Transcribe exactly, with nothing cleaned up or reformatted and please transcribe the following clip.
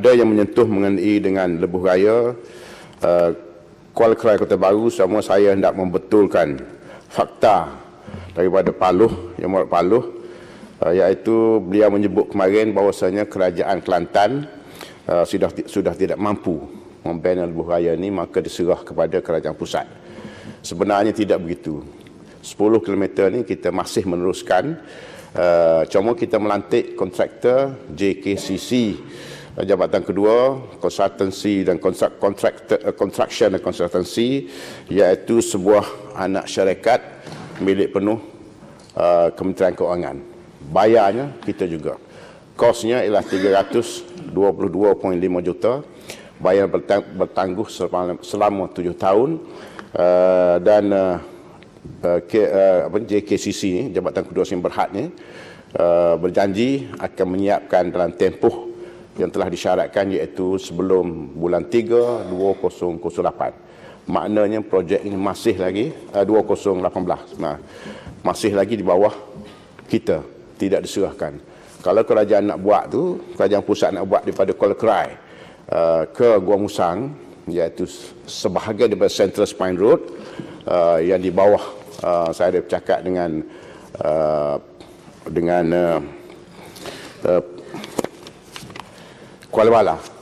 ada yang menyentuh mengenai dengan lebuh raya, uh, Kuala Krai Kota Baru, semua saya hendak membetulkan fakta daripada Paluh, Yang Muhammad Paluh, uh, iaitu beliau menyebut kemarin bahawasanya kerajaan Kelantan uh, sudah sudah tidak mampu membina lebuh raya ini, maka diserah kepada kerajaan pusat. Sebenarnya tidak begitu. sepuluh kilometer ni kita masih meneruskan, uh, cuma kita melantik kontraktor J K C C, jabatan kedua, konsultansi dan kontrak, construction dan konsultansi, iaitu sebuah anak syarikat milik penuh uh, Kementerian Keuangan. Bayarnya kita juga. Kosnya ialah tiga ratus dua puluh dua perpuluhan lima juta. Bayar bertang bertangguh selama, selama tujuh tahun. Uh, dan uh, uh, K, uh, apa, J K C C ni, jabatan kedua yang berhad ni, uh, berjanji akan menyiapkan dalam tempoh yang telah disyaratkan, iaitu sebelum bulan tiga dua ribu lapan. Maknanya projek ini masih lagi uh, dua ribu lapan belas, nah, masih lagi di bawah kita, tidak diserahkan. Kalau kerajaan nak buat tu, kerajaan pusat nak buat daripada Kuala Krai uh, ke Gua Musang, iaitu sebahagian daripada Central Spine Road, uh, yang di bawah, uh, saya ada bercakap dengan uh, dengan uh, uh, Kuala Bala,